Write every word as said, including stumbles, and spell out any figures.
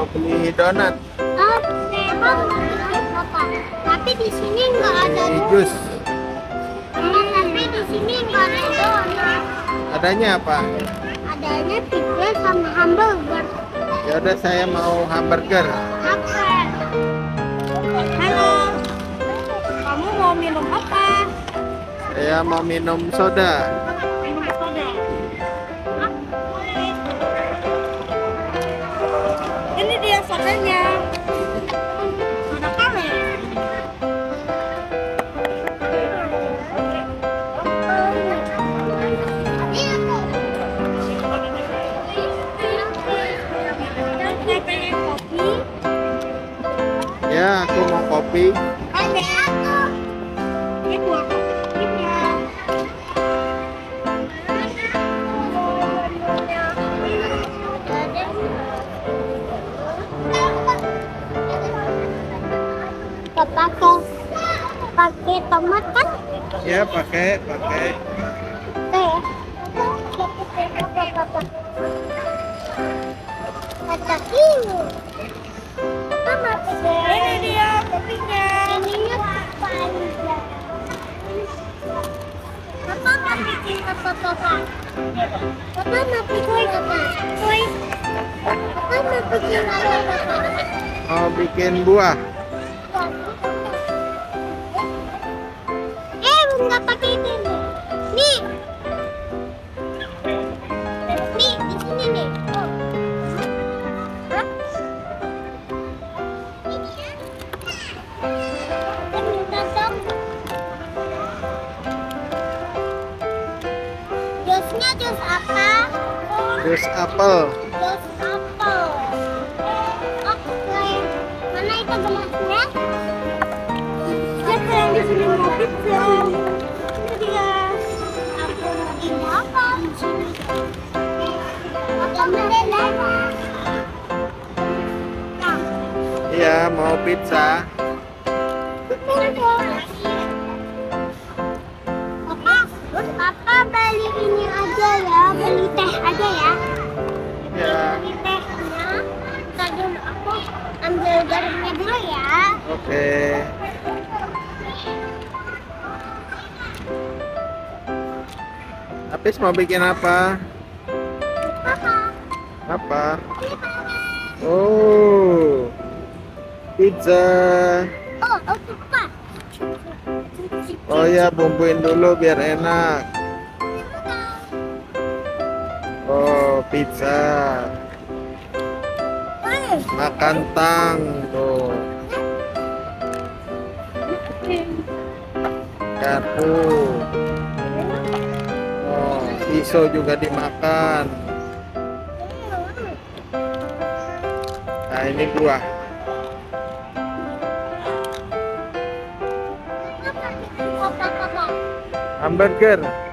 beli donat. Oh, memang menurut Papa. Tapi di sini nggak ada Beli jus. Mama, tapi di sini nggak ada donat. Adanya apa? Adanya pizza sama hamburger. Ya udah, saya mau hamburger. Apa? Halo. Kamu mau minum apa? Saya mau minum soda. Minum soda. Ini dia sodanya. Soda kali. Kopi. Ya, aku mau kopi. Ada aku. Ini buah kopinya. Pakai pakai tomat kan? Ya, pakai, pakai. Kacang ini. Mama, ini dia kopinya. Ininya panjang. Papa mau bikin apa, Papa? Papa mau bikin apa? Kue. Papa mau bikin apa, Papa? Mau bikin buah. Eh, nggak pakai ini nih. Nih. Nih, di sini nih. Oh. Hah? Kita minta dong. Jusnya jus apa? Jus apel. Jus apel. Oke. Mana itu gelasnya? Siapa yang di sini mau pizza? Ini dia. Aku mau di apa? Di sini. Apa mereka? Nah, Iya, mau pizza. Papa, Papa beli ini aja ya, beli teh aja ya. Ya, Beli tehnya. Tadi aku ambil garamnya dulu ya. oke. Apis mau bikin apa? Papa, Apa? ini mana? Oh, pizza. Oh, oh, lupa. Oh ya, bumbuin dulu biar enak. Oh, pizza. Eh, Makan tang tuh. Kartu. Oh, pisau juga dimakan. Nah, ini buah. Papa, Papa. Hamburger.